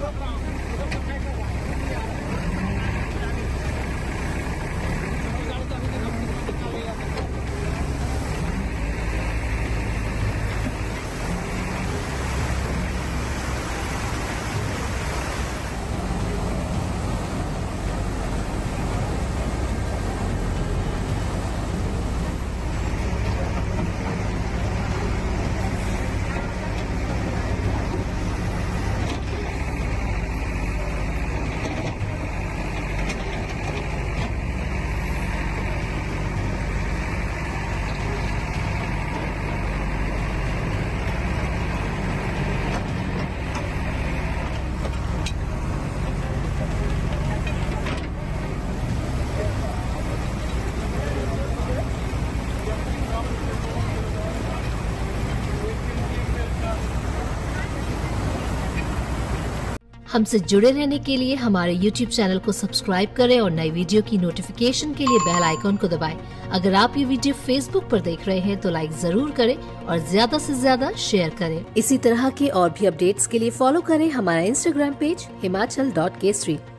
हमसे जुड़े रहने के लिए हमारे YouTube चैनल को सब्सक्राइब करें और नई वीडियो की नोटिफिकेशन के लिए बेल आइकॉन को दबाएं। अगर आप ये वीडियो Facebook पर देख रहे हैं तो लाइक जरूर करें और ज्यादा से ज्यादा शेयर करें। इसी तरह के और भी अपडेट्स के लिए फॉलो करें हमारा Instagram पेज himachal.kesri।